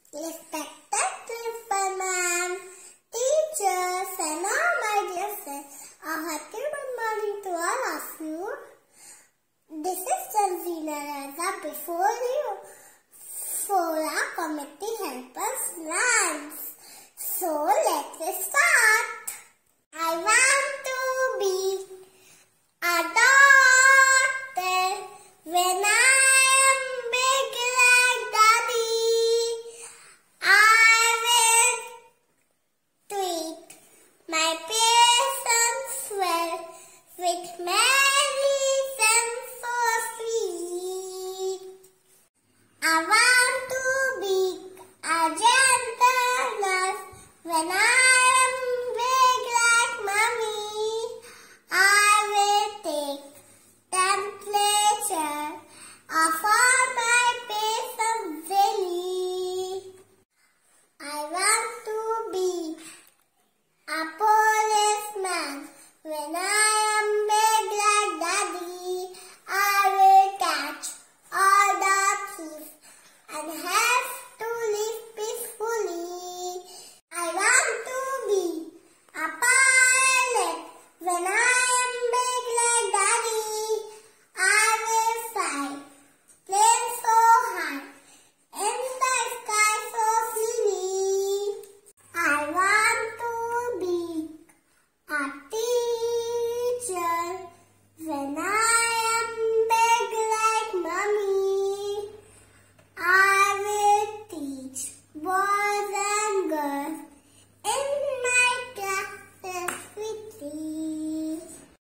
Respected principal ma'am, teachers and all my dear friends, a happy good morning to all of you. This is Tanzina Raza before you for our committee helpers lunch. So let's start. I want to be a doctor when I am big like Daddy. I will treat my patients well with medicine so sweet. I want to be a gentle nurse when I